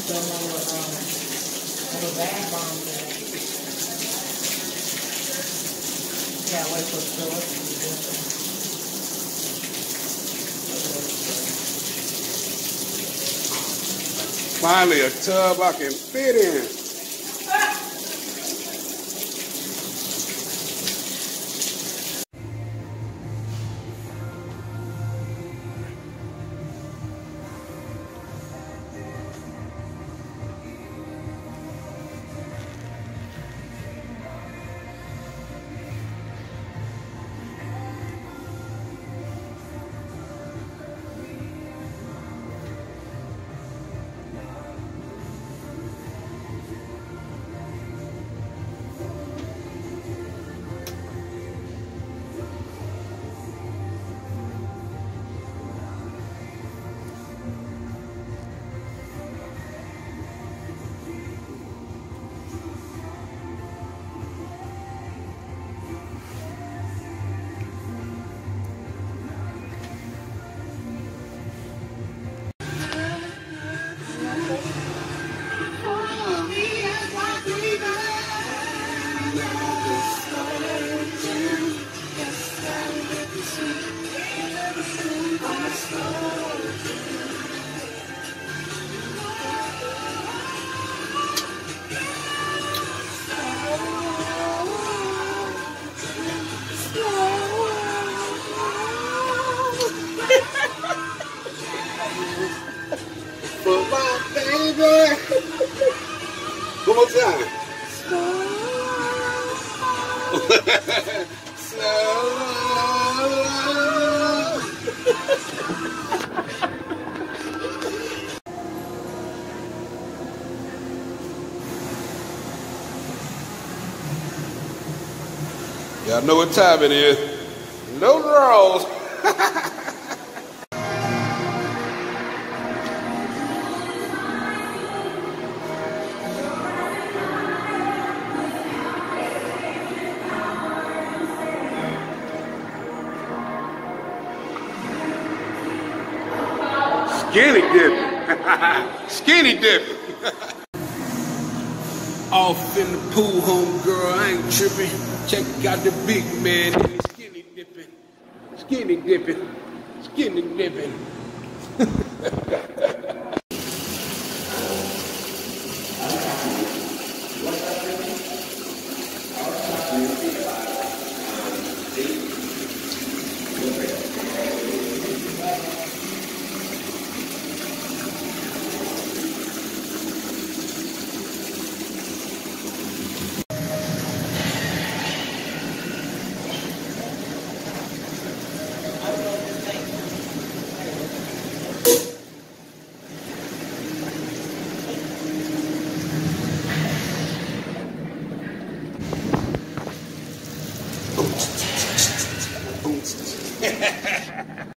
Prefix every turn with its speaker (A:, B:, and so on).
A: Don't know what the bag bombs at. Yeah, wait for the store.
B: Finally, a tub I can fit in. For my baby. One more time. Y'all know what time it is. No draws. Skinny dipping. Skinny dipping. Off in the pool, homegirl, I ain't tripping. Check out the big man and he's skinny dipping. Skinny dipping. Skinny dipping.